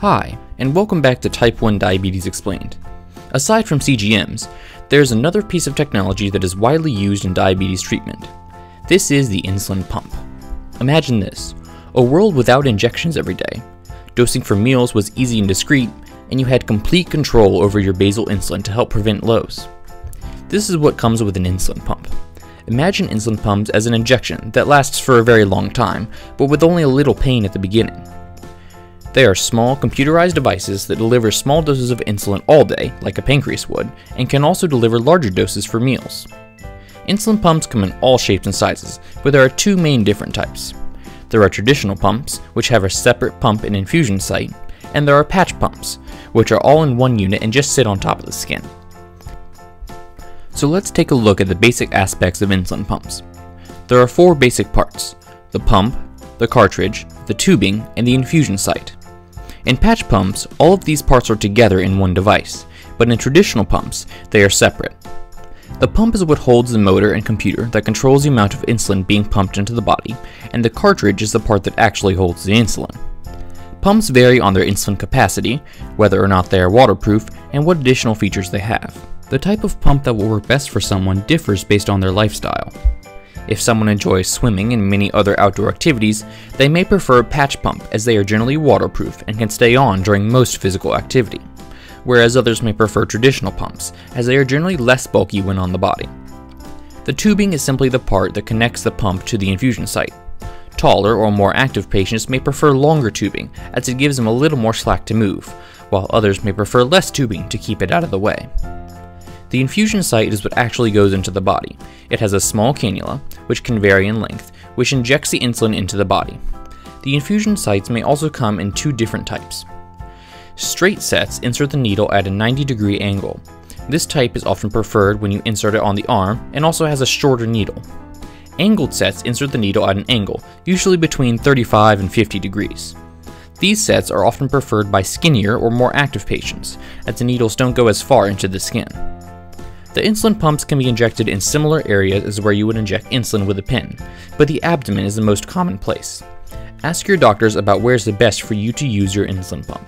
Hi, and welcome back to Type 1 Diabetes Explained. Aside from CGMs, there's another piece of technology that is widely used in diabetes treatment. This is the insulin pump. Imagine this, a world without injections every day. Dosing for meals was easy and discreet, and you had complete control over your basal insulin to help prevent lows. This is what comes with an insulin pump. Imagine insulin pumps as an injection that lasts for a very long time, but with only a little pain at the beginning. They are small, computerized devices that deliver small doses of insulin all day, like a pancreas would, and can also deliver larger doses for meals. Insulin pumps come in all shapes and sizes, but there are two main different types. There are traditional pumps, which have a separate pump and infusion site, and there are patch pumps, which are all in one unit and just sit on top of the skin. So let's take a look at the basic aspects of insulin pumps. There are four basic parts: the pump, the cartridge, the tubing, and the infusion site. In patch pumps, all of these parts are together in one device, but in traditional pumps, they are separate. The pump is what holds the motor and computer that controls the amount of insulin being pumped into the body, and the cartridge is the part that actually holds the insulin. Pumps vary on their insulin capacity, whether or not they are waterproof, and what additional features they have. The type of pump that will work best for someone differs based on their lifestyle. If someone enjoys swimming and many other outdoor activities, they may prefer a patch pump as they are generally waterproof and can stay on during most physical activity, whereas others may prefer traditional pumps as they are generally less bulky when on the body. The tubing is simply the part that connects the pump to the infusion site. Taller or more active patients may prefer longer tubing as it gives them a little more slack to move, while others may prefer less tubing to keep it out of the way. The infusion site is what actually goes into the body. It has a small cannula, which can vary in length, which injects the insulin into the body. The infusion sites may also come in two different types. Straight sets insert the needle at a 90-degree angle. This type is often preferred when you insert it on the arm and also has a shorter needle. Angled sets insert the needle at an angle, usually between 35 and 50 degrees. These sets are often preferred by skinnier or more active patients, as the needles don't go as far into the skin. The insulin pumps can be injected in similar areas as where you would inject insulin with a pen, but the abdomen is the most common place. Ask your doctors about where is the best for you to use your insulin pump.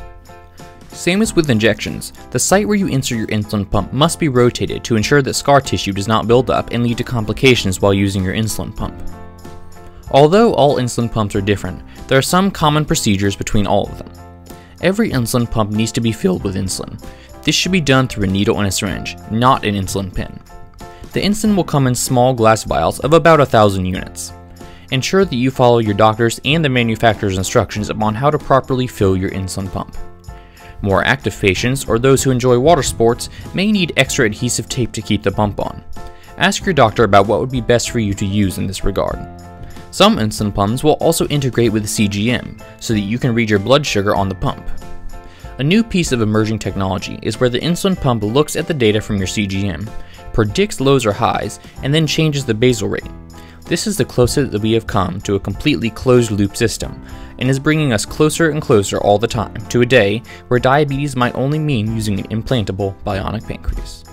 Same as with injections, the site where you insert your insulin pump must be rotated to ensure that scar tissue does not build up and lead to complications while using your insulin pump. Although all insulin pumps are different, there are some common procedures between all of them. Every insulin pump needs to be filled with insulin. This should be done through a needle and a syringe, not an insulin pen. The insulin will come in small glass vials of about 1,000 units. Ensure that you follow your doctor's and the manufacturer's instructions upon how to properly fill your insulin pump. More active patients or those who enjoy water sports may need extra adhesive tape to keep the pump on. Ask your doctor about what would be best for you to use in this regard. Some insulin pumps will also integrate with a CGM so that you can read your blood sugar on the pump. A new piece of emerging technology is where the insulin pump looks at the data from your CGM, predicts lows or highs, and then changes the basal rate. This is the closest that we have come to a completely closed-loop system, and is bringing us closer and closer all the time to a day where diabetes might only mean using an implantable bionic pancreas.